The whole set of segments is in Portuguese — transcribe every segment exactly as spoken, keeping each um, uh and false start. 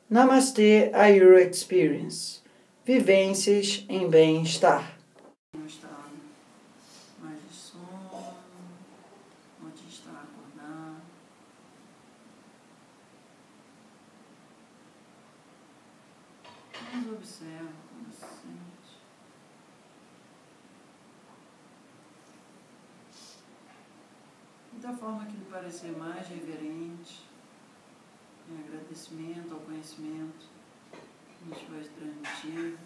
Namastê Ayur Experience. Vivências em bem-estar. Um estado mais de sono, onde está acordado. Mas observa como se sente. E da forma que lhe parecer mais reverente, em agradecimento ao conhecimento que nos foi transmitido,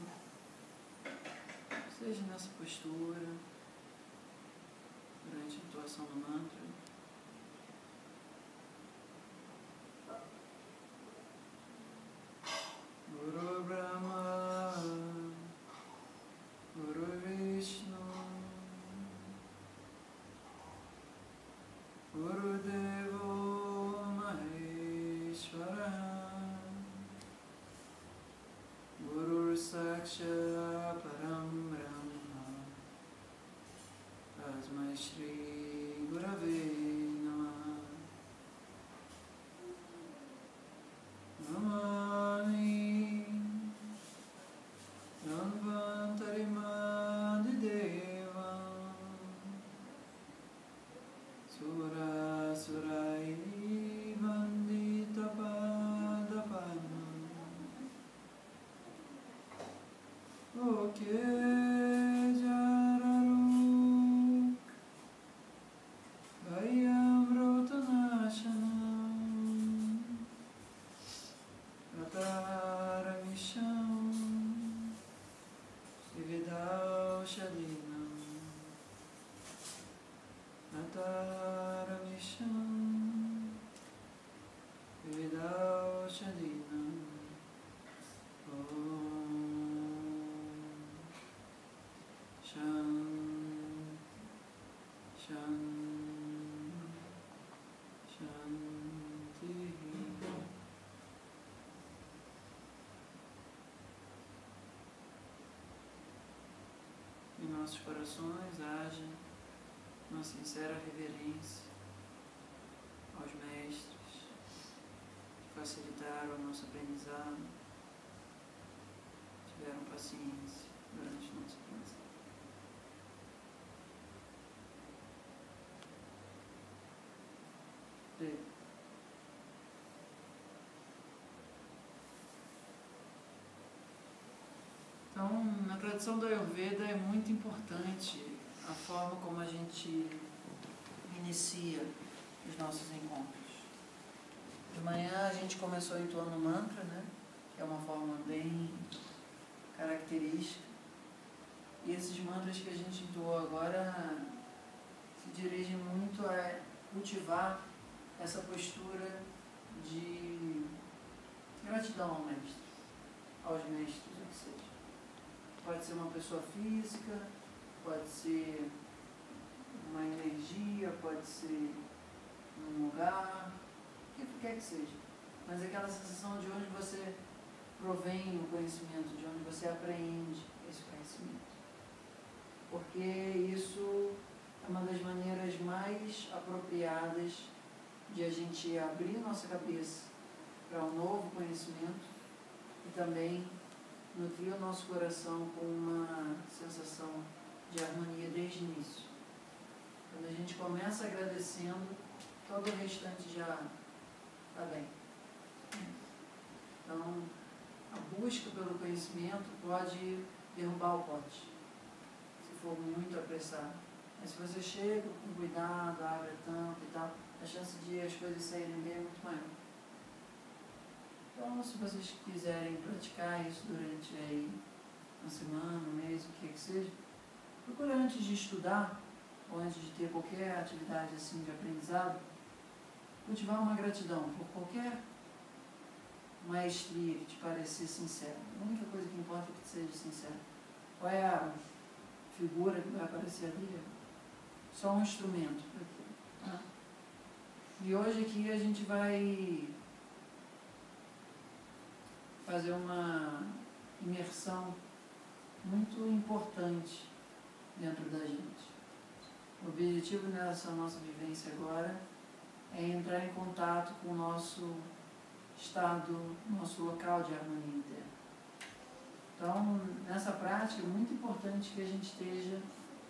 seja nessa postura, durante a intuação do mantra, Guru Brahma, Guru Vishnu, Guru Devo Maheshwara, Guru Saksha Param Brahma, Tasmai Shri Gurave Namah. Namami Dhanvantarimadideva Sura Surai Vandita Padapana Oke Jararu Vayamrotanashanam Ataramisham Vividaushadinam Ataramisham Vividaushadinam Om Shan Shan Shanti. Em nossos corações haja uma sincera reverência aos mestres que facilitaram o nosso aprendizado, tiveram paciência durante o nosso aprendizado. E Então, na tradição do Ayurveda é muito importante a forma como a gente inicia os nossos encontros. De manhã a gente começou entoando mantra, né? Que é uma forma bem característica. E esses mantras que a gente entoou agora se dirigem muito a cultivar essa postura de gratidão ao mestre, aos mestres, ou seja. Pode ser uma pessoa física, pode ser uma energia, pode ser um lugar, o que quer que seja. Mas aquela sensação de onde você provém o conhecimento, de onde você apreende esse conhecimento. Porque isso é uma das maneiras mais apropriadas de a gente abrir nossa cabeça para um novo conhecimento e também nutrir o nosso coração com uma sensação de harmonia desde o início. Quando a gente começa agradecendo, todo o restante já está bem. Então, a busca pelo conhecimento pode derrubar o pote, se for muito apressado. Mas se você chega com cuidado, abre a tampa e tal, a chance de as coisas saírem bem é muito maior. Então, se vocês quiserem praticar isso durante aí uma semana, um mês, o que que seja, procure antes de estudar, ou antes de ter qualquer atividade assim de aprendizado, cultivar uma gratidão por qualquer maestria que te parecer sincera. A única coisa que importa é que seja sincero. Qual é a figura que vai aparecer ali? Só um instrumento para aquilo. Tá? E hoje aqui a gente vai fazer uma imersão muito importante dentro da gente. O objetivo nessa nossa vivência agora é entrar em contato com o nosso estado, nosso local de harmonia interna. Então, nessa prática, é muito importante que a gente esteja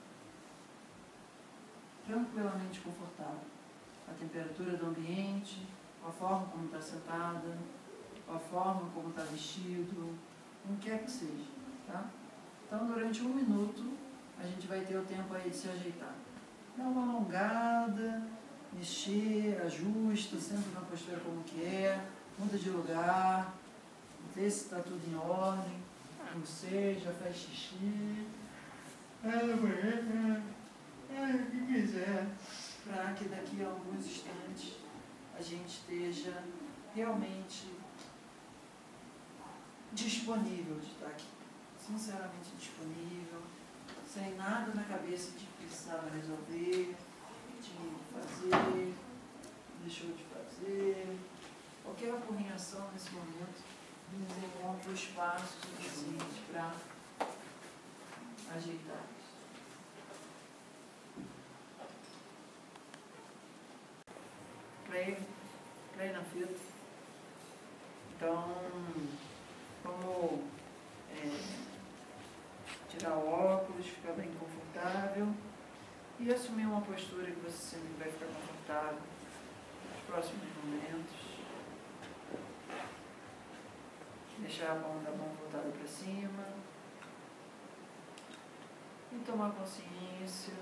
tranquilamente confortável. A temperatura do ambiente, a forma como está sentada, a forma como está vestido, o que quer que seja. Tá? Então, durante um minuto, a gente vai ter o tempo aí de se ajeitar. Dá uma alongada, mexer, ajusta, senta na postura como que é, muda de lugar, vê se está tudo em ordem, não seja, faz xixi, o que quiser, para que daqui a alguns instantes a gente esteja realmente disponível de estar aqui, sinceramente disponível, sem nada na cabeça de que precisava resolver, tinha que fazer, deixou de fazer. Qualquer apurrinhação nesse momento nos encontra o espaço suficiente para ajeitar isso. Play, play na fita. Então, vamos é, tirar o óculos, ficar bem confortável e assumir uma postura que você sempre vai ficar confortável nos próximos momentos. Deixar a mão da mão voltada para cima e tomar consciência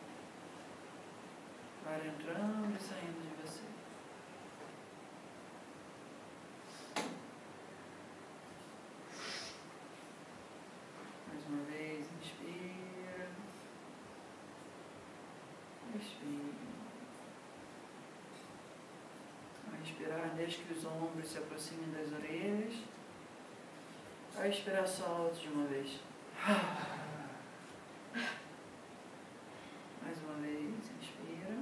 do ar entrando e saindo de você. Mais uma vez, inspira, expira. Ao inspirar, deixe que os ombros se aproximem das orelhas. Ao expirar, solte de uma vez. Mais uma vez, inspira.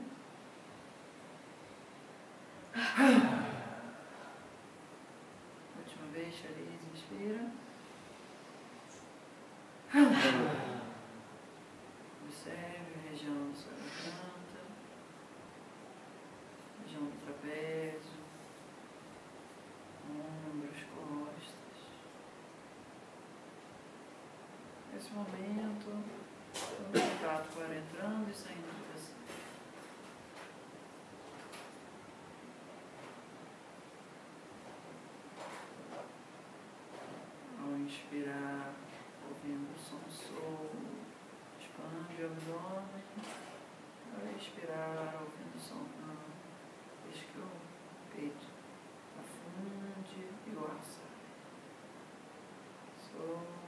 Última vez, feliz, inspira. Observe a região da sua garganta, região do trapézio, ombros, costas. Nesse momento, o contato com o ar entrando e saindo de você. Ao inspirar, ouvindo o som solto, expande o abdômen. Ao expirar, ouvindo o som, deixe que o peito afunde e o ar sai. Solto.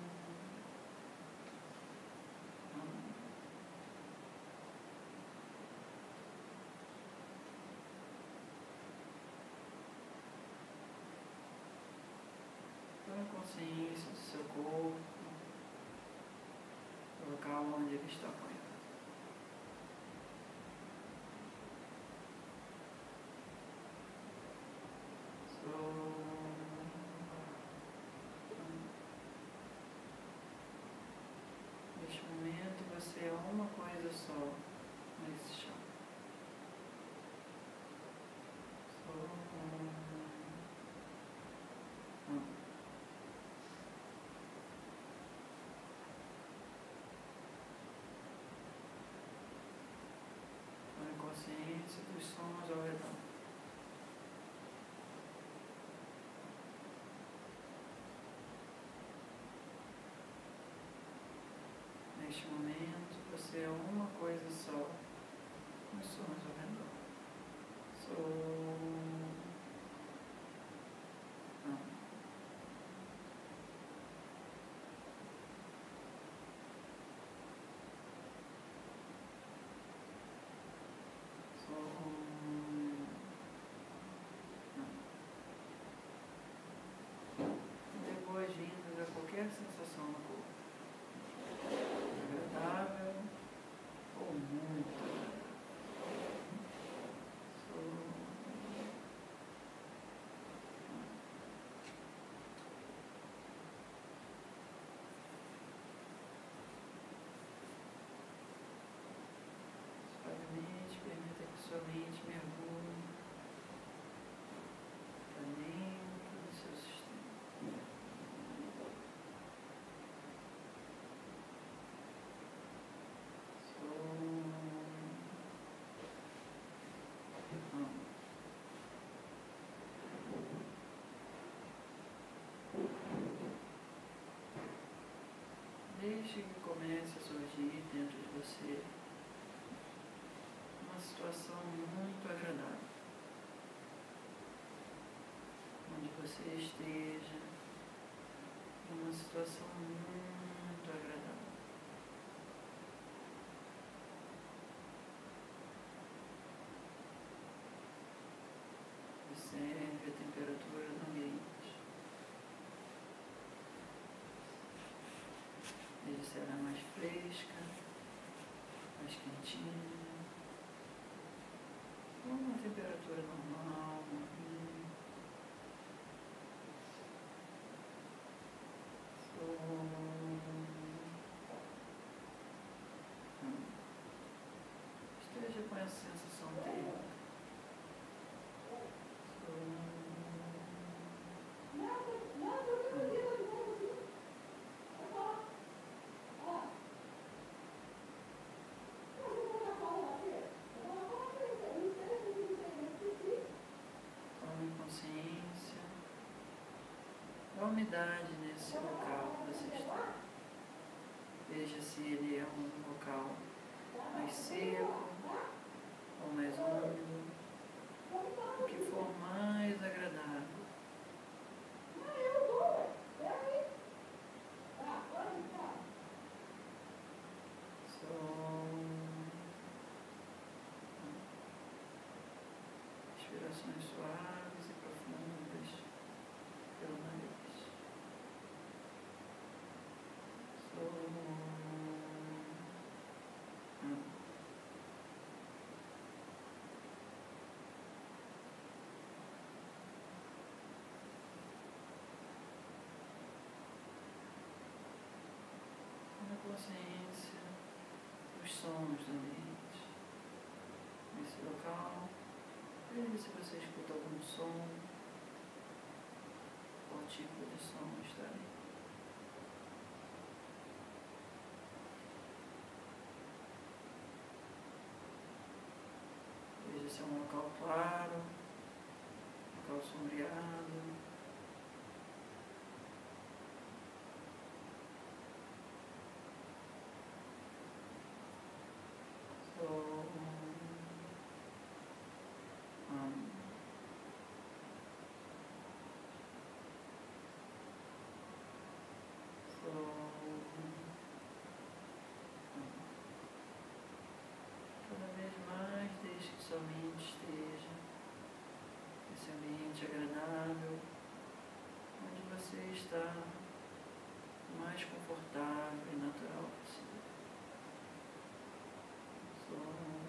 Consciência do seu corpo, do local onde ele está apoiado. So... Neste momento você é uma coisa só nesse chão. So... Consciência dos sons ao redor. Neste momento, você é uma coisa só, os sons ao redor. Sou... Não. Dê boas-vindas a qualquer sensação no corpo, agradável ou muito agradável. Suavemente, permita que sua mente mergulhe para dentro. Deixe que comece a surgir dentro de você uma situação muito agradável, onde você esteja em uma situação muito agradável. Observe a temperatura do ambiente. Veja se ela é mais fresca, mais quentinha, ou uma temperatura normal, morninha. Esteja com essa sensação térmica. Tome consciência da umidade nesse local que você está. Veja se ele é um local mais seco ou mais úmido, o que for mais agradável. Respirações suaves e profundas pelo nariz. Som. Toma consciência dos sons do ambiente. Nesse local, veja se você escuta algum som, qual tipo de som está aí. Veja se é um local claro, local sombreado. Som. Hum. Cada vez mais deixe que sua mente esteja nesse ambiente agradável, onde você está mais confortável e natural possível. Som.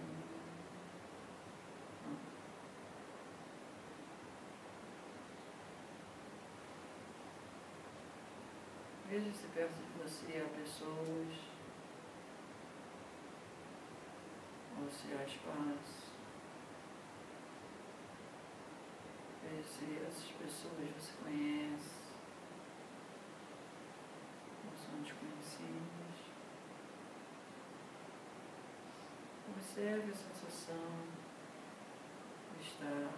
Veja se perto de você há pessoas, ou se há espaço. Veja se essas pessoas você conhece, ou são desconhecidas. Observe a sensação de estar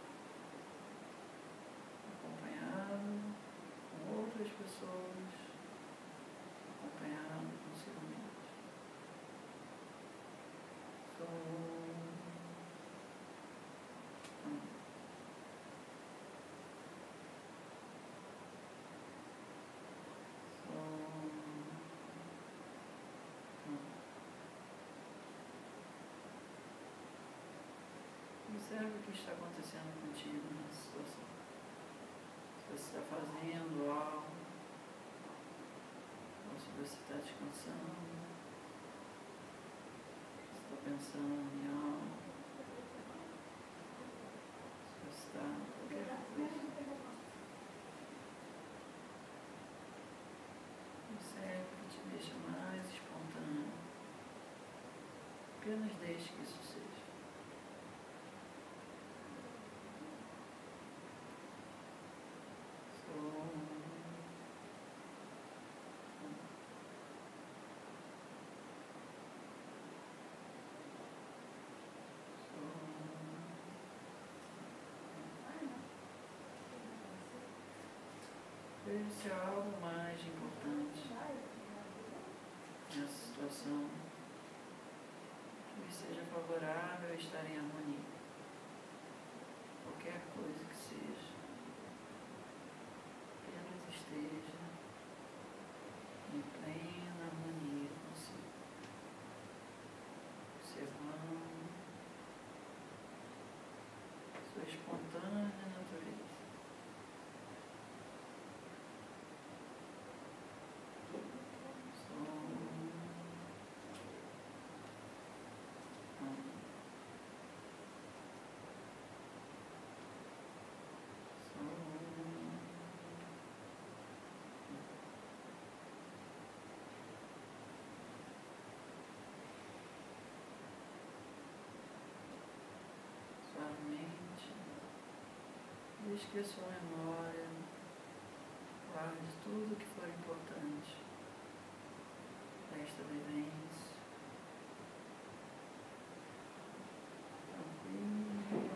acompanhado com outras pessoas, acompanhado consigo mesmo. Som. Observe o que está acontecendo contigo nessa situação. Se você está fazendo algo, ou se você está descansando, se está pensando em algo, se você está em qualquer coisa. Observe o que te deixa mais espontâneo. Apenas deixe que isso seja. Veja se há algo mais importante nessa situação, que seja favorável estar em harmonia. Qualquer coisa que seja, apenas esteja em plena harmonia consigo, observando sua espontânea natureza. Mente, desde que a sua memória guarde tudo o que for importante nesta vivência, tranquilamente.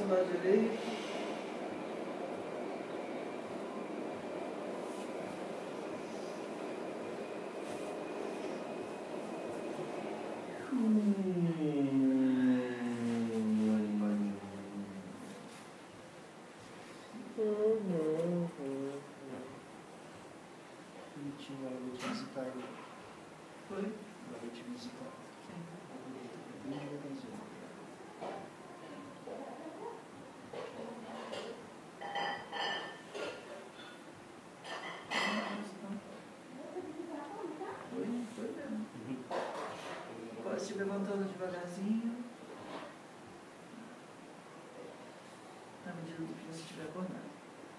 do lado direito. Foi? Vai te visitar. Bem devagarzinho. Foi? Foi mesmo. Pode se levantando devagarzinho. Na medida do que você estiver acordado.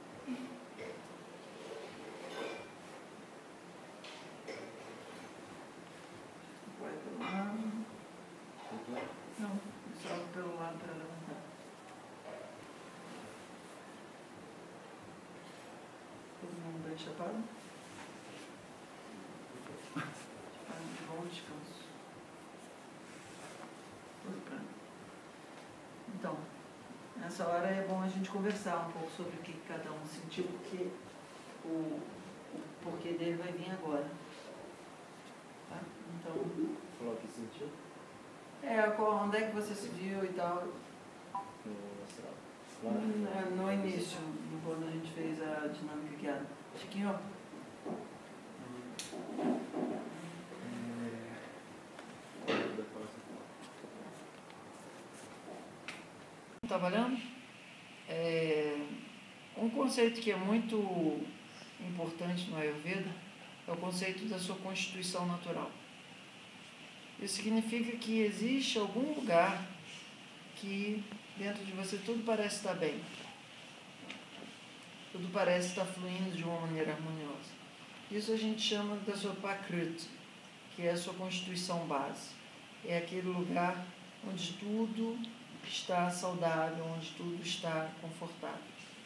Vai pelo lado. Não, só pelo lado para levantar. Todo mundo bem chapado? De bom descanso. Tudo pronto. Então, nessa hora é bom a gente conversar um pouco sobre o que cada um sentiu, porque o, o porquê dele vai vir agora. Tá? Então. Falou o que sentiu? É, qual, onde é que você se viu e tal? No astral. No, no início, quando a gente fez a dinâmica guiada. Chiquinho, trabalhando? É, um conceito que é muito importante no Ayurveda é o conceito da sua constituição natural. Isso significa que existe algum lugar que dentro de você tudo parece estar bem. Tudo parece estar fluindo de uma maneira harmoniosa. Isso a gente chama da sua Prakriti, que é a sua constituição base. É aquele lugar onde tudo está saudável, onde tudo está confortável.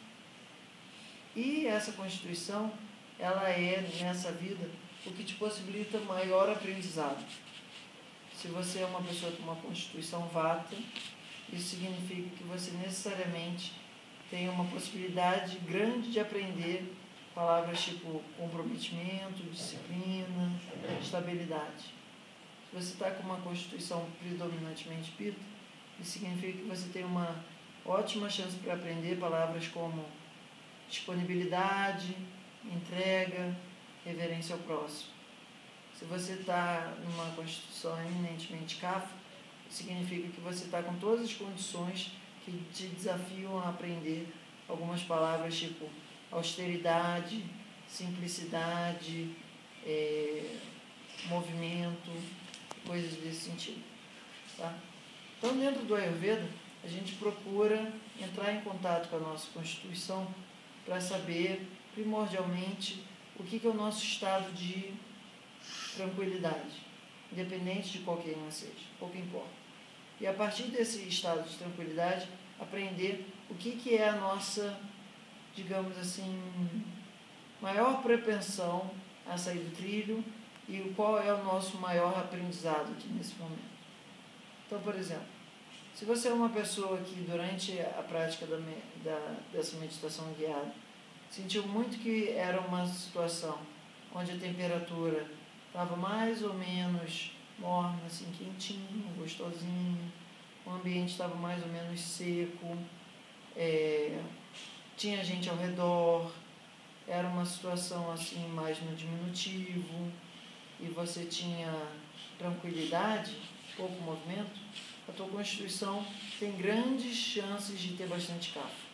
E essa constituição, ela é, nessa vida, o que te possibilita maior aprendizado. Se você é uma pessoa com uma constituição vata, isso significa que você necessariamente tem uma possibilidade grande de aprender palavras tipo comprometimento, disciplina, estabilidade. Se você está com uma constituição predominantemente pita, isso significa que você tem uma ótima chance para aprender palavras como disponibilidade, entrega, reverência ao próximo. Se você está numa constituição eminentemente kapha, significa que você está com todas as condições que te desafiam a aprender algumas palavras tipo austeridade, simplicidade, é, movimento, coisas desse sentido. Tá? Então, dentro do Ayurveda, a gente procura entrar em contato com a nossa constituição para saber, primordialmente, o que, que é o nosso estado de tranquilidade, independente de qualquer uma seja, pouco importa. E a partir desse estado de tranquilidade, aprender o que, que é a nossa, digamos assim, maior propensão a sair do trilho e qual é o nosso maior aprendizado aqui nesse momento. Então, por exemplo, se você é uma pessoa que durante a prática da, da, dessa meditação guiada sentiu muito que era uma situação onde a temperatura estava mais ou menos morna, assim, quentinho, gostosinho, o ambiente estava mais ou menos seco, é, tinha gente ao redor, era uma situação assim mais no diminutivo e você tinha tranquilidade, pouco movimento, a tua constituição tem grandes chances de ter bastante kapha.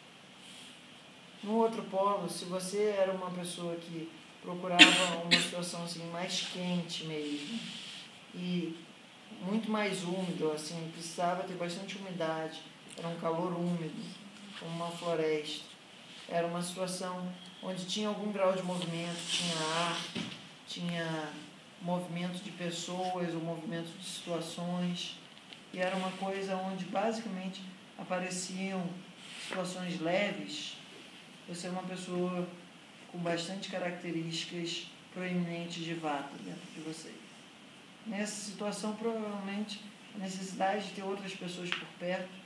No outro polo, se você era uma pessoa que procurava uma situação assim mais quente mesmo e muito mais úmido, assim, precisava ter bastante umidade, era um calor úmido, como uma floresta, era uma situação onde tinha algum grau de movimento, tinha ar, tinha movimento de pessoas ou movimento de situações, e era uma coisa onde basicamente apareciam situações leves. Você é uma pessoa com bastante características proeminentes de vata dentro de você. Nessa situação, provavelmente, a necessidade de ter outras pessoas por perto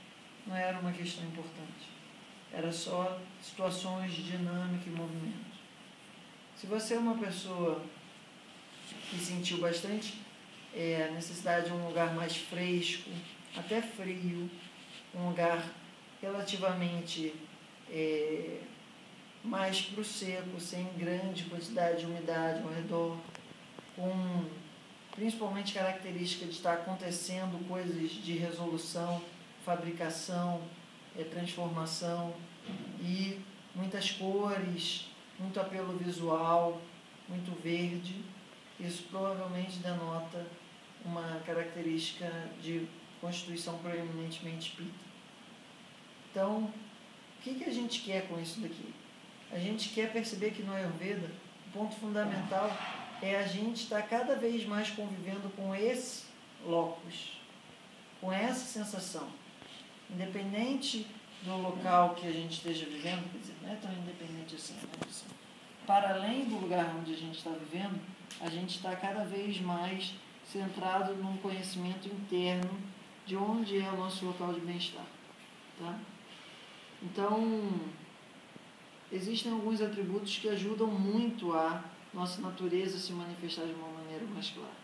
não era uma questão importante. Era só situações de dinâmica e movimento. Se você é uma pessoa que sentiu bastante é, a necessidade de um lugar mais fresco, até frio, um lugar relativamente é, mais para o seco, sem grande quantidade de umidade ao redor, com principalmente característica de estar acontecendo coisas de resolução, fabricação, é, transformação e muitas cores, muito apelo visual, muito verde. Isso provavelmente denota uma característica de constituição preeminentemente pita. Então, o que, que a gente quer com isso daqui? A gente quer perceber que no Ayurveda, o ponto fundamental é a gente estar cada vez mais convivendo com esse locus, com essa sensação. Independente do local que a gente esteja vivendo, quer dizer, não é tão independente assim, né? Assim, para além do lugar onde a gente está vivendo, a gente está cada vez mais centrado num conhecimento interno de onde é o nosso local de bem-estar. Tá? Então, existem alguns atributos que ajudam muito a nossa natureza se manifestar de uma maneira mais clara.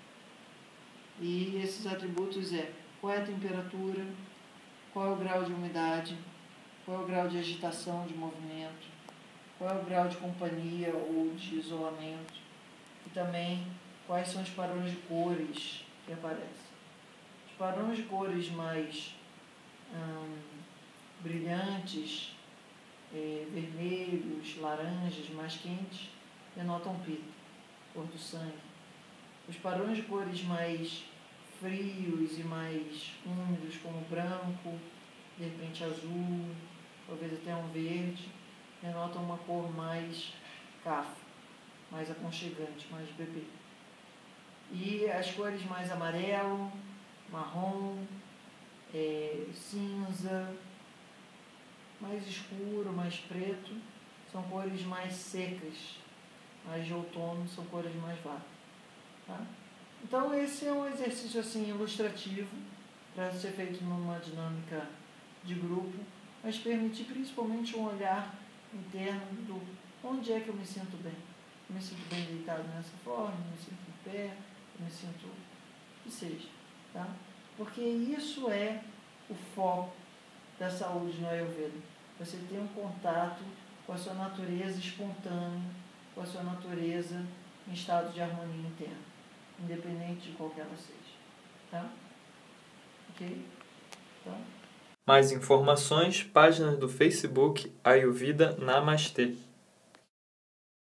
E esses atributos é qual é a temperatura, qual é o grau de umidade, qual é o grau de agitação, de movimento, qual é o grau de companhia ou de isolamento, e também quais são os padrões de cores que aparecem. Os padrões de cores mais hum, brilhantes, é, vermelhos, laranjas, mais quentes, denotam pita, cor do sangue. Os padrões de cores mais frios e mais úmidos, como branco, de repente azul, talvez até um verde, denotam uma cor mais cafa, mais aconchegante, mais bebê. E as cores mais amarelo, marrom, é, cinza, mais escuro, mais preto, são cores mais secas, mais de outono, são cores mais vagas. Tá? Então esse é um exercício assim ilustrativo para ser feito numa dinâmica de grupo, mas permitir principalmente um olhar interno do onde é que eu me sinto bem. Eu me sinto bem deitado nessa forma, eu me sinto em pé, eu me sinto que seja. Tá? Porque isso é o foco da saúde no Ayurveda. Você tem um contato com a sua natureza espontânea, com a sua natureza em estado de harmonia interna, independente de qual que ela seja. Tá? Ok? Então... Mais informações, páginas do Facebook Ayurveda Namastê.